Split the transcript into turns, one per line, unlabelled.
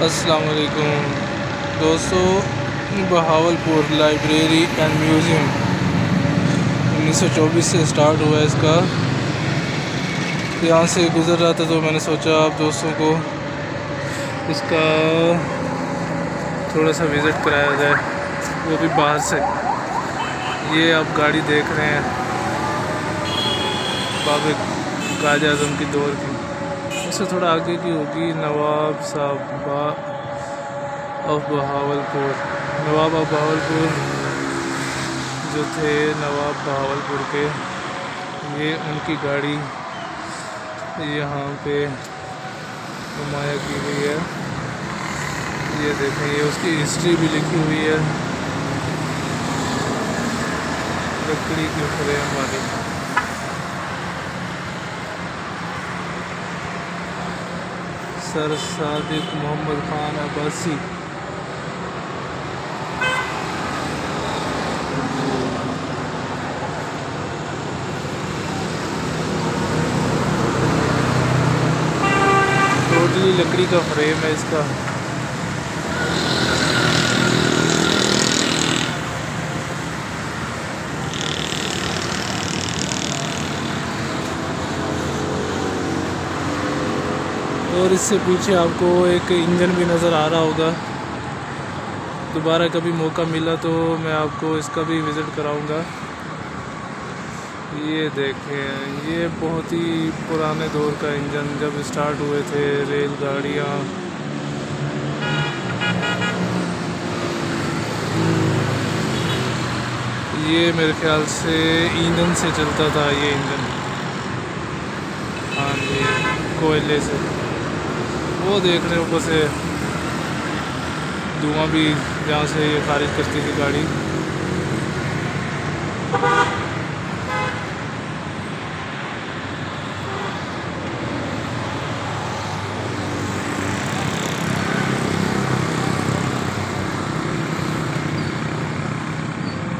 अस्सलाम वालेकुम दोस्तों, बहावलपुर लाइब्रेरी एंड म्यूज़ियम 1924 से स्टार्ट हुआ है इसका। यहाँ से गुज़र रहा था तो मैंने सोचा आप दोस्तों को इसका थोड़ा सा विज़िट कराया जाए, वो भी बाहर से। ये आप गाड़ी देख रहे हैं बाबे कायद आज़म की दौर की, उससे थोड़ा आगे की होगी नवाब साहब ऑफ बहावलपुर। नवाब ऑफ बहावलपुर जो थे, नवाब बहावलपुर के, ये उनकी गाड़ी यहाँ पे नुमाया की गई है। ये देखें, ये उसकी हिस्ट्री भी लिखी हुई है, लकड़ी की फ्रेम वाली। सर सादिक मोहम्मद खान अब्बासी। टोटली लकड़ी का फ्रेम है इसका। और इससे पीछे आपको एक इंजन भी नज़र आ रहा होगा। दोबारा कभी मौका मिला तो मैं आपको इसका भी विज़िट कराऊंगा। ये देखें, ये बहुत ही पुराने दौर का इंजन, जब स्टार्ट हुए थे रेलगाड़ियाँ। ये मेरे ख्याल से ईंधन से चलता था ये इंजन। हाँ जी, कोयले से। वो देख रहे ऊपर से धुआं भी जहाँ से ये खारिज करती थी गाड़ी।